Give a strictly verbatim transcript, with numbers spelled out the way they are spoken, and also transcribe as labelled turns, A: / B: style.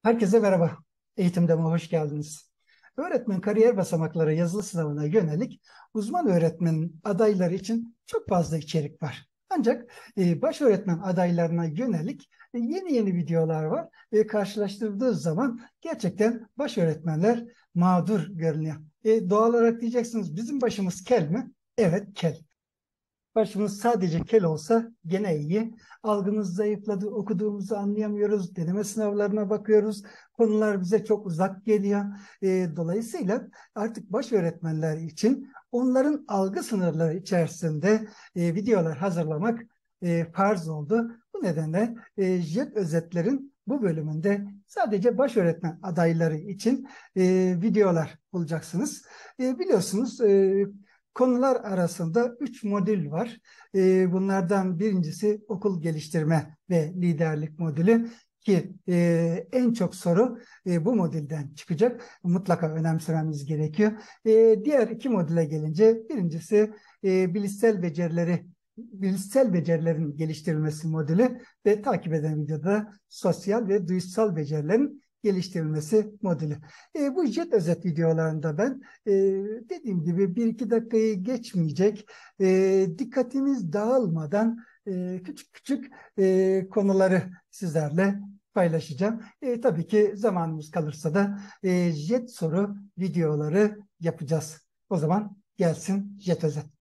A: Herkese merhaba. Eğitimdeme hoş geldiniz. Öğretmen kariyer basamakları yazılı sınavına yönelik uzman öğretmen adayları için çok fazla içerik var. Ancak e, baş öğretmen adaylarına yönelik e, yeni yeni videolar var ve karşılaştırdığı zaman gerçekten baş öğretmenler mağdur görünüyor. E, doğal olarak diyeceksiniz, bizim başımız kel mi? Evet, kel. Başımız sadece kel olsa gene iyi. Algımız zayıfladı, okuduğumuzu anlayamıyoruz, deneme sınavlarına bakıyoruz. Konular bize çok uzak geliyor. E, dolayısıyla artık baş öğretmenler için onların algı sınırları içerisinde e, videolar hazırlamak e, farz oldu. Bu nedenle e, JET özetlerin bu bölümünde sadece baş öğretmen adayları için e, videolar bulacaksınız. E, biliyorsunuz, e, konular arasında üç modül var. E, bunlardan birincisi okul geliştirme ve liderlik modülü ki e, en çok soru e, bu modülden çıkacak. Mutlaka önemsememiz gerekiyor. E, diğer iki modüle gelince birincisi e, bilişsel becerileri bilişsel becerilerin geliştirilmesi modülü ve takip eden videoda sosyal ve duysal becerilerin geliştirilmesi modülü. E, bu jet özet videolarında ben e, dediğim gibi bir iki dakikayı geçmeyecek, e, dikkatimiz dağılmadan e, küçük küçük e, konuları sizlerle paylaşacağım. E, tabii ki zamanımız kalırsa da e, jet soru videoları yapacağız. O zaman gelsin jet özet.